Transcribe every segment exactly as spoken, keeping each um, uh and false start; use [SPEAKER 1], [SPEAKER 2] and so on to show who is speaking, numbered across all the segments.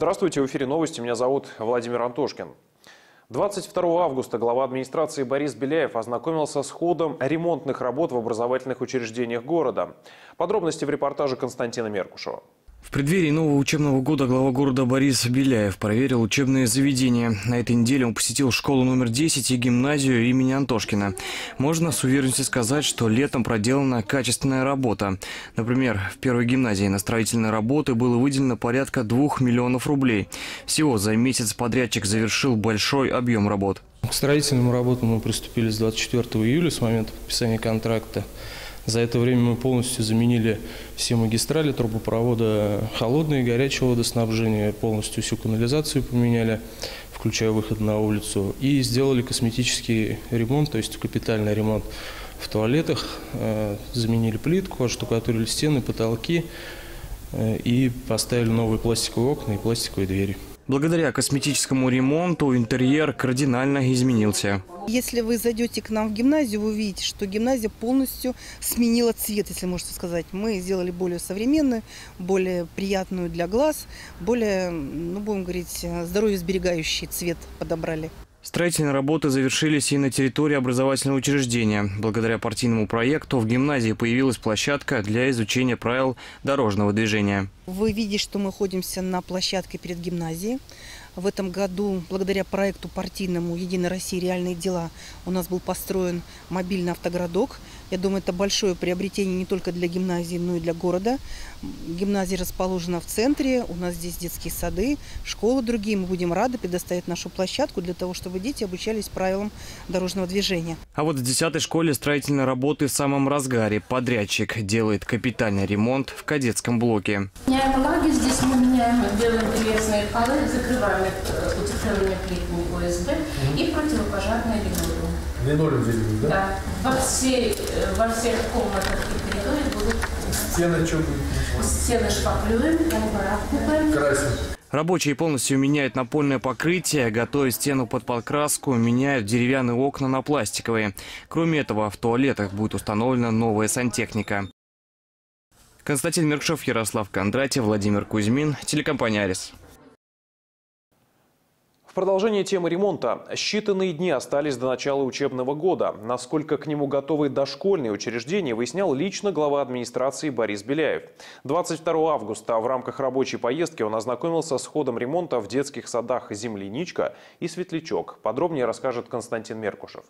[SPEAKER 1] Здравствуйте, в эфире новости. Меня зовут Владимир Антошкин. двадцать второго августа глава администрации Борис Беляев ознакомился с ходом ремонтных работ в образовательных учреждениях города. Подробности в репортаже Константина Меркушева.
[SPEAKER 2] В преддверии нового учебного года глава города Борис Беляев проверил учебные заведения. На этой неделе он посетил школу номер десять и гимназию имени Антошкина. Можно с уверенностью сказать, что летом проделана качественная работа. Например, в первой гимназии на строительные работы было выделено порядка двух миллионов рублей. Всего за месяц подрядчик завершил большой объем работ.
[SPEAKER 3] К строительным работам мы приступили с двадцать четвёртого июля, с момента подписания контракта. За это время мы полностью заменили все магистрали, трубопровода холодное и горячего водоснабжения, полностью всю канализацию поменяли, включая выход на улицу, и сделали косметический ремонт, то есть капитальный ремонт в туалетах, заменили плитку, оштукатурили стены, потолки и поставили новые пластиковые окна и пластиковые двери.
[SPEAKER 2] Благодаря косметическому ремонту интерьер кардинально изменился.
[SPEAKER 4] Если вы зайдете к нам в гимназию, вы увидите, что гимназия полностью сменила цвет, если можно сказать. Мы сделали более современную, более приятную для глаз, более, ну, будем говорить, здоровьесберегающий цвет подобрали.
[SPEAKER 2] Строительные работы завершились и на территории образовательного учреждения. Благодаря партийному проекту в гимназии появилась площадка для изучения правил дорожного движения.
[SPEAKER 4] Вы видите, что мы находимся на площадке перед гимназией. В этом году, благодаря проекту партийному «Единая Россия. Реальные дела», у нас был построен мобильный автогородок. Я думаю, это большое приобретение не только для гимназии, но и для города. Гимназия расположена в центре, у нас здесь детские сады, школы другие. Мы будем рады предоставить нашу площадку для того, чтобы дети обучались правилам дорожного движения.
[SPEAKER 2] А вот в десятой школе строительные работы в самом разгаре. Подрядчик делает капитальный ремонт в кадетском блоке.
[SPEAKER 5] Меняем лаги, здесь мы меняем, делаем древесные полы, закрываем утепленными плитами о эс бэ и противопожарные линолеум.
[SPEAKER 6] Линолеум здесь будет, да?
[SPEAKER 5] Да. Во, всей, во всех комнатах и коридоре будут
[SPEAKER 6] стены, что будет?
[SPEAKER 5] Стены шпаклюем, купаем.
[SPEAKER 6] Красим.
[SPEAKER 2] Рабочие полностью меняют напольное покрытие, готовя стену под покраску, меняют деревянные окна на пластиковые. Кроме этого, в туалетах будет установлена новая сантехника. Константин Меркушев, Ярослав Кондратьев, Владимир Кузьмин, телекомпания «Арис».
[SPEAKER 1] В продолжение темы ремонта. Считанные дни остались до начала учебного года. Насколько к нему готовы дошкольные учреждения, выяснял лично глава администрации Борис Беляев. двадцать второго августа в рамках рабочей поездки он ознакомился с ходом ремонта в детских садах «Земляничка» и «Светлячок». Подробнее расскажет Константин Меркушев.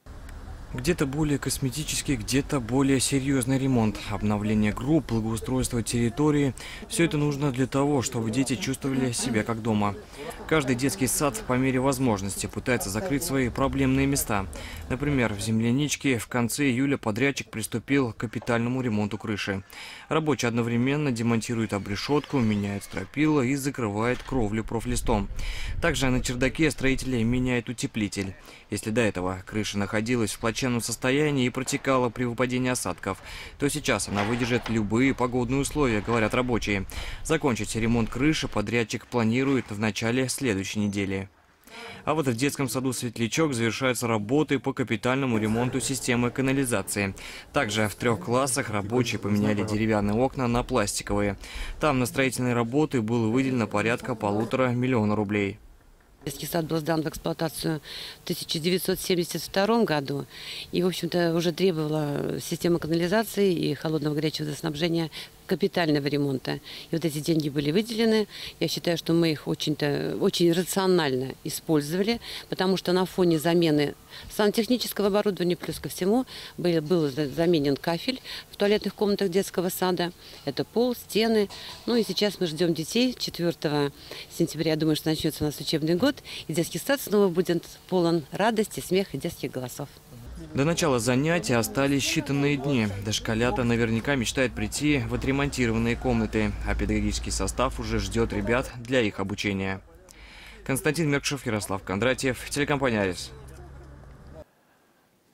[SPEAKER 2] Где-то более косметический, где-то более серьезный ремонт, обновление групп, благоустройство территории. Все это нужно для того, чтобы дети чувствовали себя как дома. Каждый детский сад по мере возможности пытается закрыть свои проблемные места. Например, в «Земляничке» в конце июля подрядчик приступил к капитальному ремонту крыши. Рабочий одновременно демонтирует обрешетку, меняет стропила и закрывает кровлю профлистом. Также на чердаке строители меняют утеплитель. Если до этого крыша находилась в плачевном состоянии и протекала при выпадении осадков, то сейчас она выдержит любые погодные условия, говорят рабочие. Закончить ремонт крыши подрядчик планирует в начале следующей недели. А вот в детском саду «Светлячок» завершаются работы по капитальному ремонту системы канализации. Также в трех классах рабочие поменяли деревянные окна на пластиковые. Там на строительные работы было выделено порядка полутора миллиона рублей.
[SPEAKER 7] Детский сад был сдан в эксплуатацию в тысяча девятьсот семьдесят втором году и, в общем-то, уже требовала система канализации и холодного горячего водоснабжения капитального ремонта. И вот эти деньги были выделены. Я считаю, что мы их очень-то, очень рационально использовали, потому что на фоне замены сантехнического оборудования, плюс ко всему, был, был заменен кафель в туалетных комнатах детского сада. Это пол, стены. Ну и сейчас мы ждем детей. четвёртого сентября, я думаю, что начнется у нас учебный год, и детский сад снова будет полон радости, смеха и детских голосов.
[SPEAKER 2] До начала занятий остались считанные дни. Дошколята наверняка мечтают прийти в отремонтированные комнаты, а педагогический состав уже ждет ребят для их обучения. Константин Меркушев, Ярослав Кондратьев, телекомпания «Арис».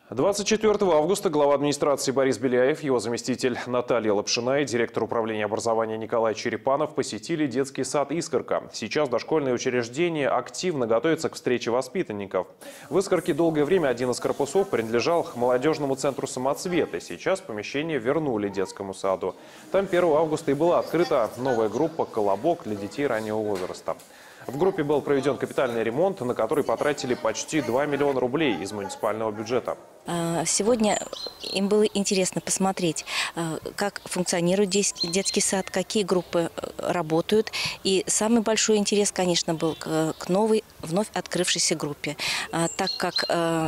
[SPEAKER 1] двадцать четвёртого августа глава администрации Борис Беляев, его заместитель Наталья Лапшина и директор управления образования Николай Черепанов посетили детский сад «Искорка». Сейчас дошкольное учреждение активно готовится к встрече воспитанников. В «Искорке» долгое время один из корпусов принадлежал к молодежному центру «Самоцветы». Сейчас помещение вернули детскому саду. Там первого августа и была открыта новая группа «Колобок» для детей раннего возраста. В группе был проведен капитальный ремонт, на который потратили почти два миллиона рублей из муниципального бюджета.
[SPEAKER 8] Сегодня им было интересно посмотреть, как функционирует детский сад, какие группы работают. И самый большой интерес, конечно, был к новой, вновь открывшейся группе, так как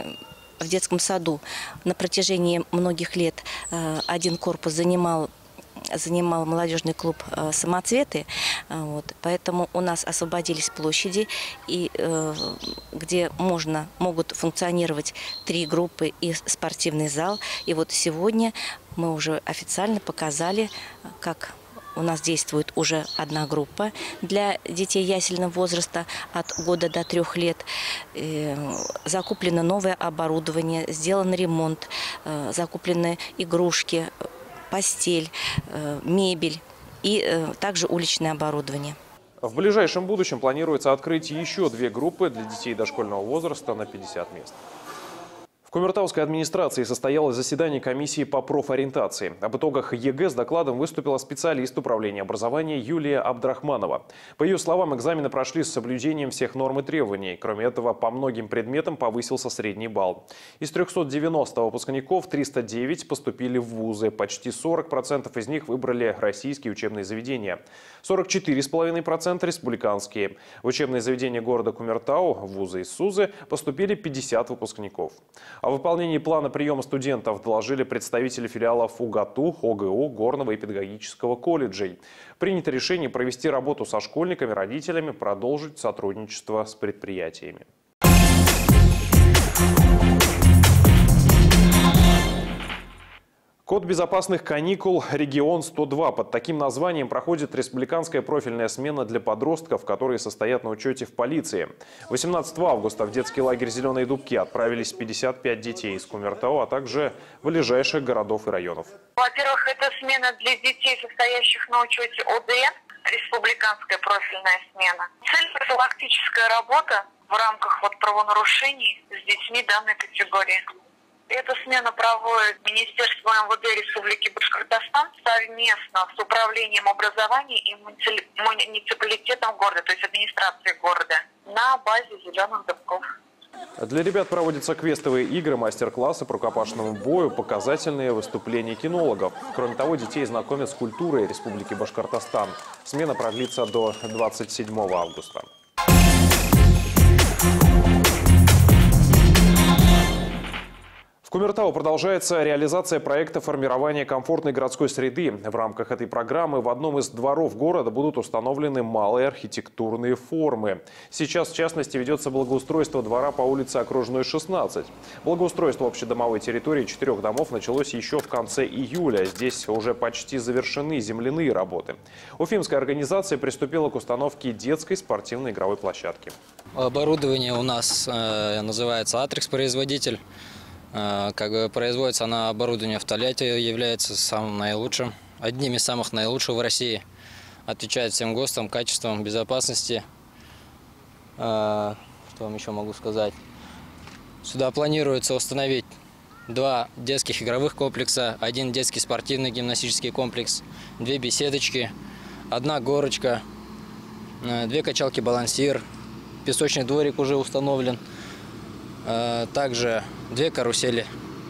[SPEAKER 8] в детском саду на протяжении многих лет один корпус занимал занимал молодежный клуб «Самоцветы». Вот. Поэтому у нас освободились площади, и, э, где можно, могут функционировать три группы и спортивный зал. И вот сегодня мы уже официально показали, как у нас действует уже одна группа для детей ясельного возраста от года до трех лет. Э, закуплено новое оборудование, сделан ремонт, э, закуплены игрушки, постель, мебель и также уличное оборудование.
[SPEAKER 1] В ближайшем будущем планируется открыть еще две группы для детей дошкольного возраста на пятьдесят мест. В Кумертауской администрации состоялось заседание комиссии по профориентации. Об итогах ЕГЭ с докладом выступила специалист управления образования Юлия Абдрахманова. По ее словам, экзамены прошли с соблюдением всех норм и требований. Кроме этого, по многим предметам повысился средний балл. Из трёхсот девяноста выпускников триста девять поступили в вузы. Почти сорок процентов из них выбрали российские учебные заведения. сорок четыре целых пять десятых процента республиканские. В учебные заведения города Кумертау, вузы и СУЗы, поступили пятьдесят выпускников. О выполнении плана приема студентов доложили представители филиалов УГАТУ, ОГУ, Горного и педагогического колледжей. Принято решение провести работу со школьниками, родителями, продолжить сотрудничество с предприятиями. Код безопасных каникул «Регион сто два». Под таким названием проходит республиканская профильная смена для подростков, которые состоят на учете в полиции. восемнадцатого августа в детский лагерь «Зеленые дубки» отправились пятьдесят пять детей из Кумертау, а также ближайших городов и районов.
[SPEAKER 9] Во-первых, это смена для детей, состоящих на учете ОД, республиканская профильная смена. Цель – профилактическая работа в рамках вот правонарушений с детьми данной категории. Эту смену проводит Министерство МВД Республики Башкортостан совместно с Управлением образования и муниципалитетом города, то есть администрацией города, на базе «Зеленых дубков».
[SPEAKER 1] Для ребят проводятся квестовые игры, мастер-классы по рукопашному бою, показательные выступления кинологов. Кроме того, детей знакомят с культурой Республики Башкортостан. Смена продлится до двадцать седьмого августа. В Кумертау продолжается реализация проекта формирования комфортной городской среды. В рамках этой программы в одном из дворов города будут установлены малые архитектурные формы. Сейчас, в частности, ведется благоустройство двора по улице Окружной, шестнадцать. Благоустройство общедомовой территории четырех домов началось еще в конце июля. Здесь уже почти завершены земляные работы. Уфимская организация приступила к установке детской спортивной игровой площадки.
[SPEAKER 10] Оборудование у нас э, называется «Атрикс-производитель». Как бы производится она, оборудование в Тольятти является самым наилучшим, одним из самых наилучших в России. Отвечает всем ГОСТам, качеством, безопасности. Что вам еще могу сказать? Сюда планируется установить два детских игровых комплекса, один детский спортивный гимнастический комплекс, две беседочки, одна горочка, две качалки-балансир, песочный дворик уже установлен. Также две карусели.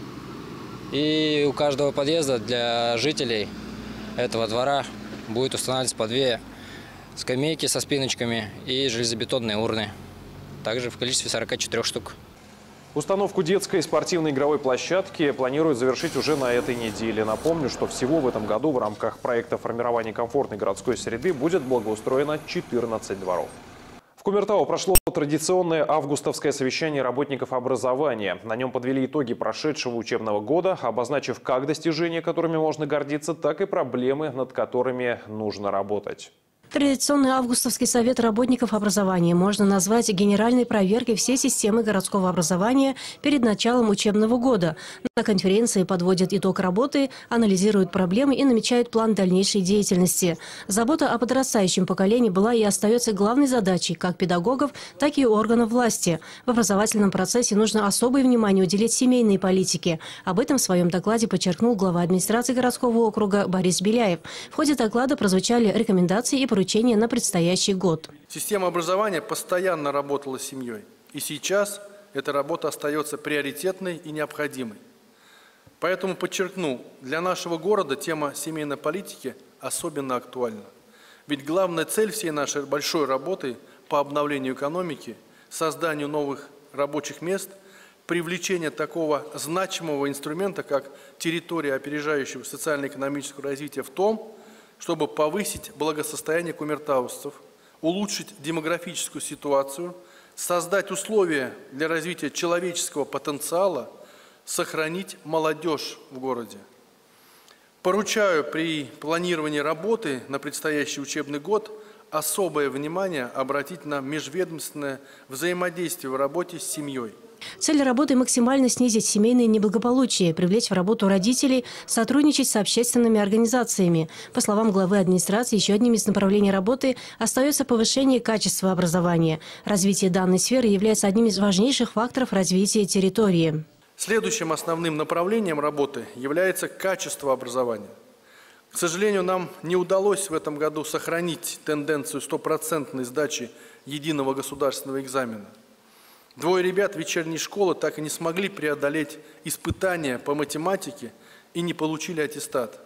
[SPEAKER 10] И у каждого подъезда для жителей этого двора будет устанавливаться по две скамейки со спиночками и железобетонные урны. Также в количестве сорока четырёх штук.
[SPEAKER 1] Установку детской спортивной игровой площадки планируют завершить уже на этой неделе. Напомню, что всего в этом году в рамках проекта формирования комфортной городской среды будет благоустроено четырнадцать дворов. В Кумертау прошло традиционное августовское совещание работников образования. На нем подвели итоги прошедшего учебного года, обозначив как достижения, которыми можно гордиться, так и проблемы, над которыми нужно работать.
[SPEAKER 11] Традиционный августовский совет работников образования можно назвать генеральной проверкой всей системы городского образования перед началом учебного года. На конференции подводят итог работы, анализируют проблемы и намечают план дальнейшей деятельности. Забота о подрастающем поколении была и остается главной задачей как педагогов, так и органов власти. В образовательном процессе нужно особое внимание уделить семейной политике. Об этом в своем докладе подчеркнул глава администрации городского округа Борис Беляев. В ходе доклада прозвучали рекомендации и поручения на предстоящий год.
[SPEAKER 6] Система образования постоянно работала с семьей. И сейчас эта работа остается приоритетной и необходимой. Поэтому подчеркну, для нашего города тема семейной политики особенно актуальна. Ведь главная цель всей нашей большой работы по обновлению экономики, созданию новых рабочих мест, привлечение такого значимого инструмента, как территория опережающего социально-экономического развития в том, чтобы повысить благосостояние кумертаусцев, улучшить демографическую ситуацию, создать условия для развития человеческого потенциала, сохранить молодежь в городе. Поручаю при планировании работы на предстоящий учебный год особое внимание обратить на межведомственное взаимодействие в работе с семьей.
[SPEAKER 11] Цель работы – максимально снизить семейное неблагополучие, привлечь в работу родителей, сотрудничать с общественными организациями. По словам главы администрации, еще одним из направлений работы остается повышение качества образования. Развитие данной сферы является одним из важнейших факторов развития территории.
[SPEAKER 6] Следующим основным направлением работы является качество образования. К сожалению, нам не удалось в этом году сохранить тенденцию стопроцентной сдачи единого государственного экзамена. Двое ребят вечерней школы так и не смогли преодолеть испытания по математике и не получили аттестат.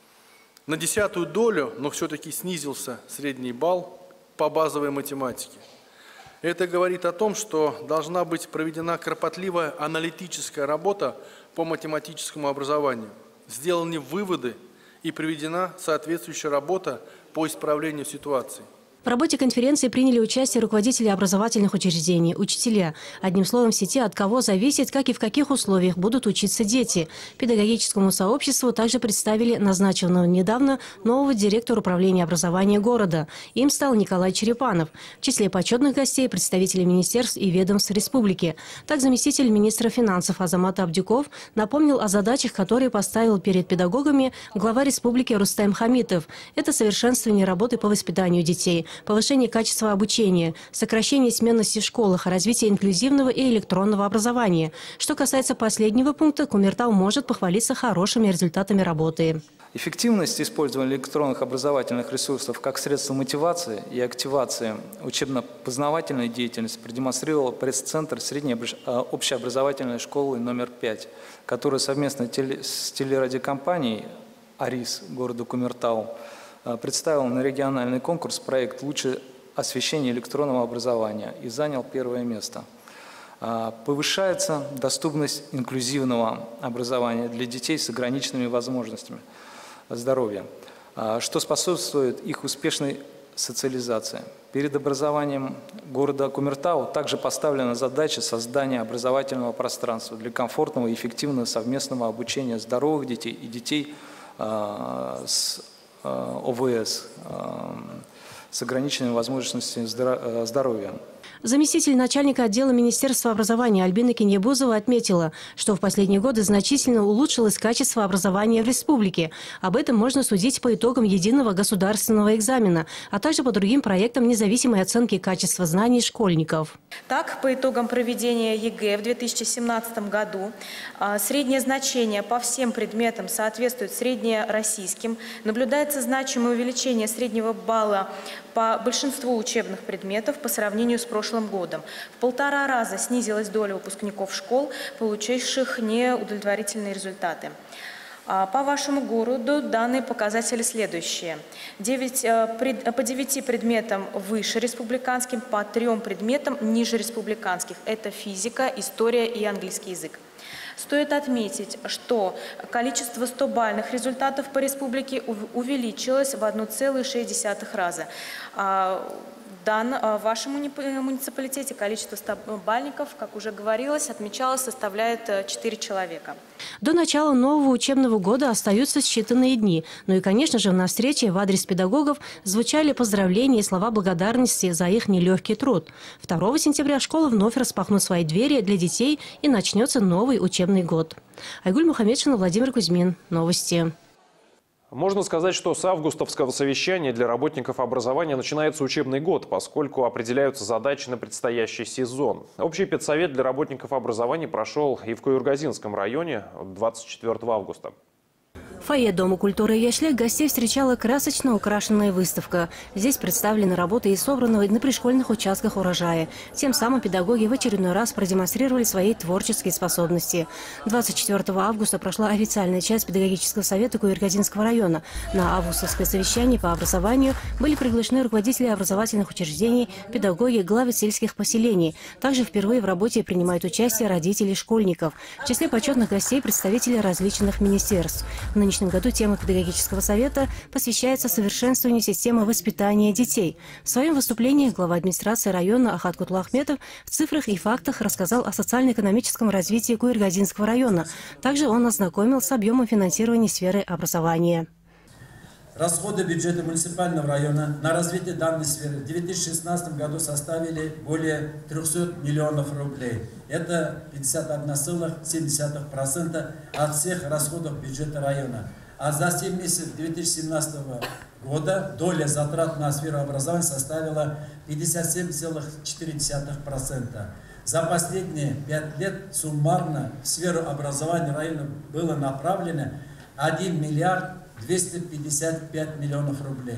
[SPEAKER 6] На десятую долю, но все-таки снизился средний балл по базовой математике. Это говорит о том, что должна быть проведена кропотливая аналитическая работа по математическому образованию, сделаны выводы и проведена соответствующая работа по исправлению ситуации.
[SPEAKER 11] В работе конференции приняли участие руководители образовательных учреждений, учителя. Одним словом, в сети от кого зависит, как и в каких условиях будут учиться дети. Педагогическому сообществу также представили назначенного недавно нового директора управления образования города. Им стал Николай Черепанов. В числе почетных гостей – представители министерств и ведомств республики. Так, заместитель министра финансов Азамат Абдюков напомнил о задачах, которые поставил перед педагогами глава республики Рустем Хамитов. Это совершенствование работы по воспитанию детей, повышение качества обучения, сокращение сменности в школах, развитие инклюзивного и электронного образования. Что касается последнего пункта, Кумертау может похвалиться хорошими результатами работы.
[SPEAKER 12] Эффективность использования электронных образовательных ресурсов как средство мотивации и активации учебно-познавательной деятельности продемонстрировал пресс-центр средней общеобразовательной школы номер пять, который совместно с телерадиокомпанией «Арис» города Кумертау представил на региональный конкурс проект «Лучшее освещение электронного образования» и занял первое место. Повышается доступность инклюзивного образования для детей с ограниченными возможностями здоровья, что способствует их успешной социализации. Перед образованием города Кумертау также поставлена задача создания образовательного пространства для комфортного и эффективного совместного обучения здоровых детей и детей с О В С, с ограниченными возможностями здоровья.
[SPEAKER 11] Заместитель начальника отдела Министерства образования Альбина Киньябузова отметила, что в последние годы значительно улучшилось качество образования в республике. Об этом можно судить по итогам единого государственного экзамена, а также по другим проектам независимой оценки качества знаний школьников.
[SPEAKER 13] Так, по итогам проведения Е Г Э в две тысячи семнадцатом году среднее значение по всем предметам соответствует среднероссийским. Наблюдается значимое увеличение среднего балла по большинству учебных предметов по сравнению с прошлым годом. В полтора раза снизилась доля выпускников школ, получивших неудовлетворительные результаты. По вашему городу данные показатели следующие. девять, по девяти предметам выше республиканским, по трем предметам ниже республиканских. Это физика, история и английский язык. Стоит отметить, что количество стобальных результатов по республике увеличилось в одна целая шесть десятых раза. дан, в вашем муниципалитете количество стобальников, как уже говорилось, отмечалось, составляет четыре человека.
[SPEAKER 11] До начала нового учебного года остаются считанные дни. Ну и, конечно же, на встрече в адрес педагогов звучали поздравления и слова благодарности за их нелегкий труд. второго сентября школы вновь распахнут свои двери для детей и начнется новый учебный год. Айгуль Мухаммедшина, Владимир Кузьмин. Новости.
[SPEAKER 1] Можно сказать, что с августовского совещания для работников образования начинается учебный год, поскольку определяются задачи на предстоящий сезон. Общий педсовет для работников образования прошел и в Куюргазинском районе двадцать четвёртого августа.
[SPEAKER 11] В фойе Дома культуры Яшлек гостей встречала красочно украшенная выставка. Здесь представлены работы из собранного на пришкольных участках урожая. Тем самым педагоги в очередной раз продемонстрировали свои творческие способности. двадцать четвёртого августа прошла официальная часть педагогического совета Куюргазинского района. На августовское совещание по образованию были приглашены руководители образовательных учреждений, педагоги, главы сельских поселений. Также впервые в работе принимают участие родители школьников. В числе почетных гостей представители различных министерств. В нынешнем году тема педагогического совета посвящается совершенствованию системы воспитания детей. В своем выступлении глава администрации района Ахат Кутлахметов в цифрах и фактах рассказал о социально-экономическом развитии Куюргазинского района. Также он ознакомил с объемом финансирования сферы образования.
[SPEAKER 14] Расходы бюджета муниципального района на развитие данной сферы в две тысячи шестнадцатом году составили более трёхсот миллионов рублей. Это пятьдесят одна целых семь десятых процента от всех расходов бюджета района. А за семь месяцев две тысячи семнадцатого года доля затрат на сферу образования составила пятьдесят семь целых четыре десятых процента. За последние пять лет суммарно в сферу образования района было направлено один миллиард двести пятьдесят пять миллионов рублей.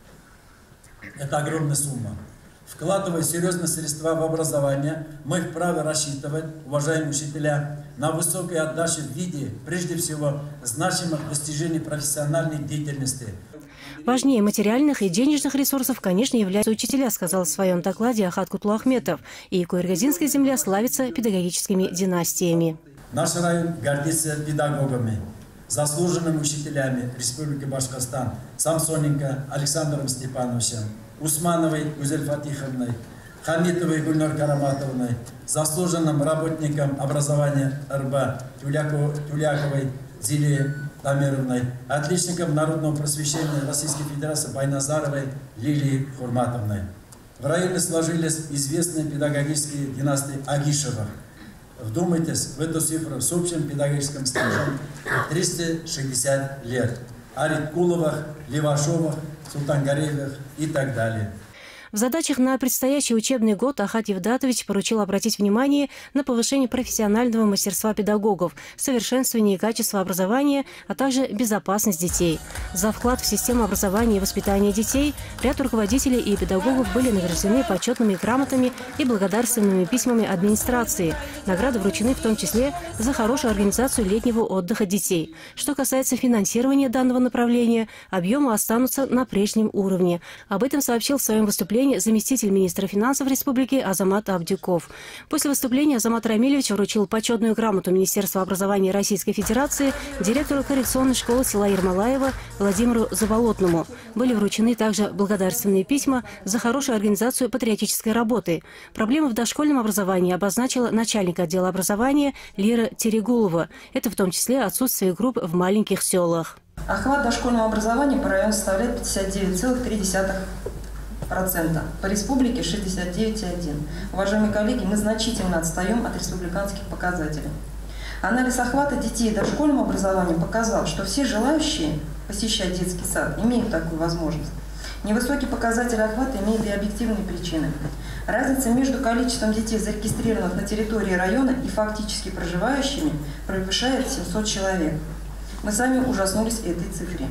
[SPEAKER 14] Это огромная сумма. Вкладывая серьезные средства в образование, мы вправе рассчитывать, уважаемые учителя, на высокую отдачу в виде, прежде всего, значимых достижений профессиональной деятельности.
[SPEAKER 11] Важнее материальных и денежных ресурсов, конечно, являются учителя, сказал в своем докладе Ахат Кутлахметов. И Куюргазинская земля славится педагогическими династиями.
[SPEAKER 14] Наш район гордится педагогами, заслуженными учителями Республики Башкортостан, Самсоненко Александром Степановичем, Усмановой Гузель Фатиховной, Хамитовой Гульнар Караматовной, заслуженным работником образования РБ Тюляковой Зилией Тамировной, отличником народного просвещения Российской Федерации Байназаровой Лилией Хурматовной. В районе сложились известные педагогические династии Агишевых. Вдумайтесь в эту цифру с общим педагогическим стажем триста шестьдесят лет. Арикуловых, Левашовых, Султангареевых и так далее.
[SPEAKER 11] В задачах на предстоящий учебный год Ахат Евдатович поручил обратить внимание на повышение профессионального мастерства педагогов, совершенствование и качество образования, а также безопасность детей. За вклад в систему образования и воспитания детей ряд руководителей и педагогов были награждены почетными грамотами и благодарственными письмами администрации. Награды вручены в том числе за хорошую организацию летнего отдыха детей. Что касается финансирования данного направления, объемы останутся на прежнем уровне. Об этом сообщил в своем выступлении заместитель министра финансов республики Азамат Абдюков. После выступления Азамат Рамилевич вручил почетную грамоту Министерства образования Российской Федерации директору коррекционной школы села Ермолаева Владимиру Заболотному. Были вручены также благодарственные письма за хорошую организацию патриотической работы. Проблемы в дошкольном образовании обозначила начальник отдела образования Лира Терегулова. Это в том числе отсутствие групп в маленьких селах.
[SPEAKER 15] Охват дошкольного образования по району составляет пятьдесят девять целых три десятых процента. По республике шестьдесят девять целых одна десятая. Уважаемые коллеги, мы значительно отстаем от республиканских показателей. Анализ охвата детей дошкольным образованием показал, что все желающие посещать детский сад имеют такую возможность. Невысокий показатель охвата имеет и объективные причины. Разница между количеством детей, зарегистрированных на территории района, и фактически проживающими превышает семьсот человек. Мы сами ужаснулись этой цифре.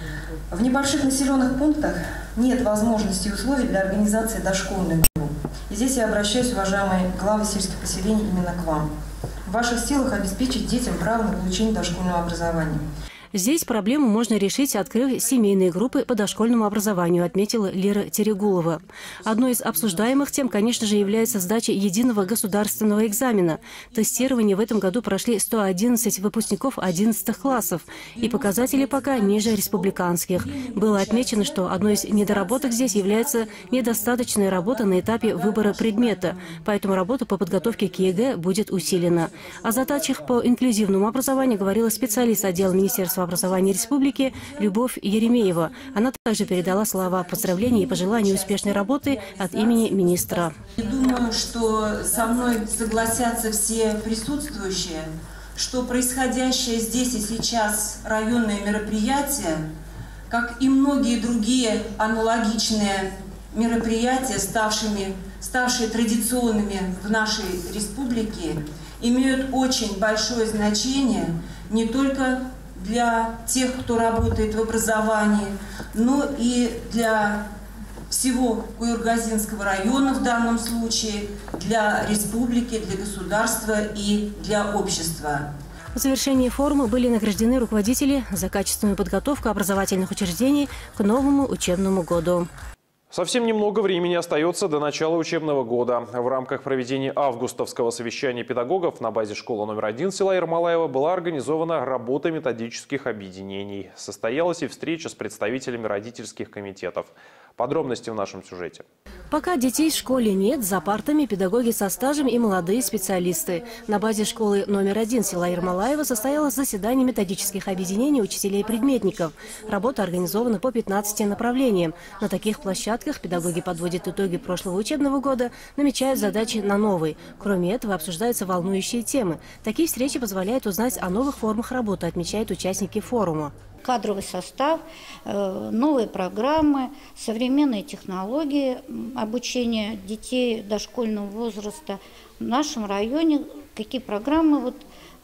[SPEAKER 15] В небольших населенных пунктах нет возможностей и условий для организации дошкольных групп. И здесь я обращаюсь, уважаемые главы сельских поселений, именно к вам. В ваших силах обеспечить детям право на получение дошкольного образования.
[SPEAKER 11] Здесь проблему можно решить, открыв семейные группы по дошкольному образованию, отметила Лера Терегулова. Одной из обсуждаемых тем, конечно же, является сдача единого государственного экзамена. Тестирование в этом году прошли сто одиннадцать выпускников одиннадцатых классов, и показатели пока ниже республиканских. Было отмечено, что одной из недоработок здесь является недостаточная работа на этапе выбора предмета, поэтому работа по подготовке к ЕГЭ будет усилена. О задачах по инклюзивному образованию говорила специалист отдела Министерства образования республики Любовь Еремеева. Она также передала слова поздравления и пожелания успешной работы от имени министра.
[SPEAKER 16] Думаю, что со мной согласятся все присутствующие, что происходящее здесь и сейчас районное мероприятие, как и многие другие аналогичные мероприятия, ставшими, ставшие традиционными в нашей республике, имеют очень большое значение не только для тех, кто работает в образовании, но и для всего Куюргазинского района в данном случае, для республики, для государства и для общества.
[SPEAKER 11] В завершении форума были награждены руководители за качественную подготовку образовательных учреждений к новому учебному году.
[SPEAKER 1] Совсем немного времени остается до начала учебного года. В рамках проведения августовского совещания педагогов на базе школы номер один села Ермолаева была организована работа методических объединений. Состоялась и встреча с представителями родительских комитетов. Подробности в нашем сюжете.
[SPEAKER 11] Пока детей в школе нет, за партами педагоги со стажем и молодые специалисты. На базе школы номер один села Ермолаева состоялось заседание методических объединений учителей и предметников. Работа организована по пятнадцати направлениям. На таких площадках педагоги подводят итоги прошлого учебного года, намечают задачи на новый. Кроме этого, обсуждаются волнующие темы. Такие встречи позволяют узнать о новых формах работы, отмечают участники форума.
[SPEAKER 17] Кадровый состав, новые программы, современные технологии обучения детей дошкольного возраста. В нашем районе какие программы вот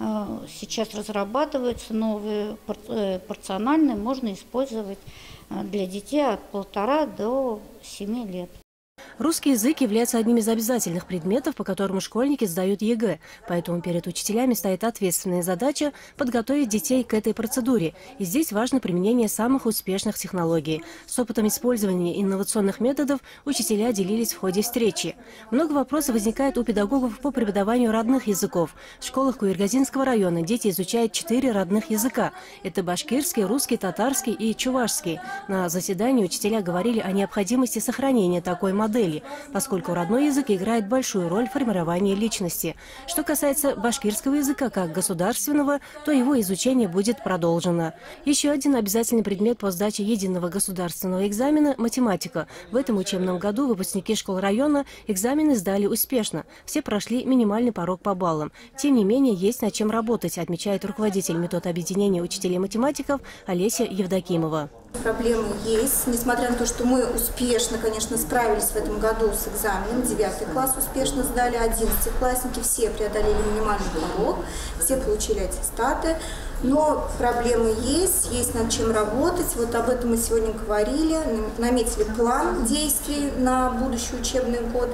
[SPEAKER 17] сейчас разрабатываются, новые, порциональные, можно использовать для детей от полутора до семи лет.
[SPEAKER 11] Русский язык является одним из обязательных предметов, по которому школьники сдают ЕГЭ. Поэтому перед учителями стоит ответственная задача подготовить детей к этой процедуре. И здесь важно применение самых успешных технологий. С опытом использования инновационных методов учителя делились в ходе встречи. Много вопросов возникает у педагогов по преподаванию родных языков. В школах Куюргазинского района дети изучают четыре родных языка. Это башкирский, русский, татарский и чувашский. На заседании учителя говорили о необходимости сохранения такой модели, поскольку родной язык играет большую роль в формировании личности. Что касается башкирского языка как государственного, то его изучение будет продолжено. Еще один обязательный предмет по сдаче единого государственного экзамена – математика. В этом учебном году выпускники школ района экзамены сдали успешно. Все прошли минимальный порог по баллам. Тем не менее, есть над чем работать, отмечает руководитель метод объединения учителей-математиков Олеся Евдокимова.
[SPEAKER 18] Проблемы есть, несмотря на то, что мы успешно, конечно, справились в этом году с экзаменом. Девятый класс успешно сдали, одиннадцатиклассники все преодолели минимальный порог, все получили аттестаты. Но проблемы есть, есть над чем работать. Вот об этом мы сегодня говорили, наметили план действий на будущий учебный год.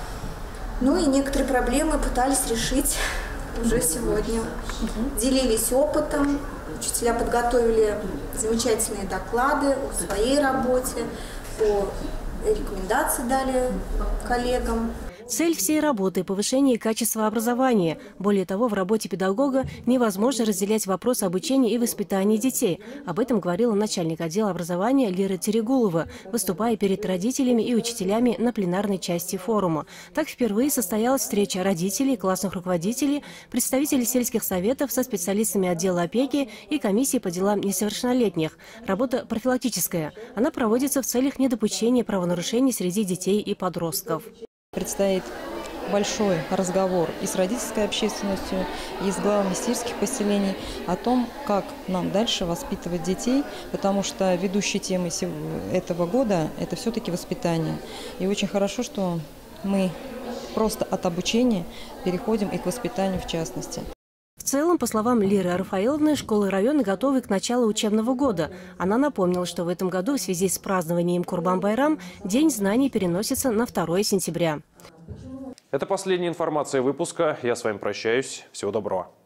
[SPEAKER 18] Ну и некоторые проблемы пытались решить уже сегодня. Делились опытом. Учителя подготовили замечательные доклады о своей работе, о рекомендации дали коллегам.
[SPEAKER 11] Цель всей работы – повышение качества образования. Более того, в работе педагога невозможно разделять вопрос обучения и воспитания детей. Об этом говорила начальник отдела образования Лера Терегулова, выступая перед родителями и учителями на пленарной части форума. Так впервые состоялась встреча родителей, классных руководителей, представителей сельских советов со специалистами отдела опеки и комиссии по делам несовершеннолетних. Работа профилактическая. Она проводится в целях недопущения правонарушений среди детей и подростков.
[SPEAKER 15] Предстоит большой разговор и с родительской общественностью, и с главами сельских поселений о том, как нам дальше воспитывать детей, потому что ведущей темой этого года – это все-таки воспитание. И очень хорошо, что мы просто от обучения переходим и к воспитанию в частности.
[SPEAKER 11] В целом, по словам Леры Рафаэловны, школы района готовы к началу учебного года. Она напомнила, что в этом году в связи с празднованием Курбан-Байрам День знаний переносится на второе сентября.
[SPEAKER 1] Это последняя информация выпуска. Я с вами прощаюсь. Всего доброго.